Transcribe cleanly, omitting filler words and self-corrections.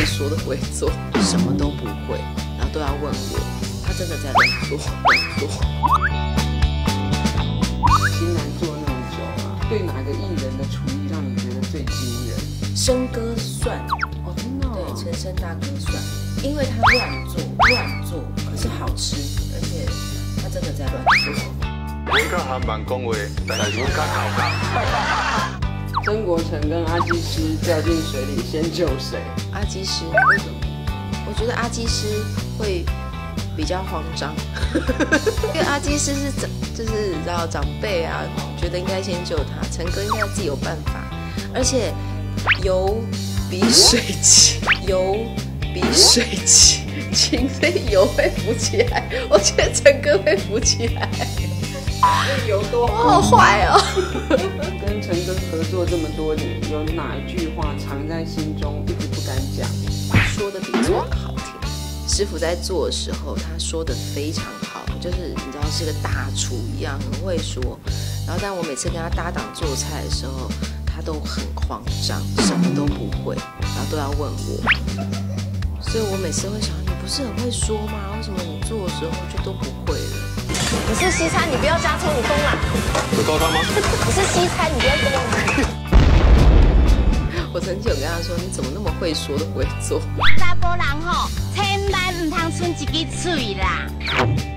会说都不会做，什么都不会，然后都要问我，他真的在乱做。 新南做那么久啊，对哪个艺人的厨艺让你觉得最惊人？ 生哥蒜哦，真的、哦？ 对，陈升大哥蒜，因为他乱做，可是好吃，而且他真的在乱做。 我甲韩版讲话，但是我甲考讲。 曾国城跟阿基师掉进水里，先救谁？ 阿基师为什么？我觉得阿基师会比较慌张，因为阿基师是就是你知道长辈啊，觉得应该先救他，陈哥应该自己有办法，而且油比水轻，轻，所以油会浮起来。我觉得陈哥会浮起来。 油多好坏哦！ 跟陈哥合作这么多年，有哪一句话藏在心中，一直不敢讲？ 说的比做的好听。师傅在做的时候，他说的非常好，就是你知道是个大厨一样，很会说。然后，但我每次跟他搭档做菜的时候，他都很慌张，什么都不会，然后都要问我。所以我每次会想，你不是很会说吗？为什么你做的时候就都不会了？ 你是西餐，你不要加葱，你疯啦！ 有高汤吗？ 你是西餐，你不要跟我。 我曾经有跟他说，你怎么那么会说都不会做？ 查甫人吼，千万唔通剩一支嘴啦！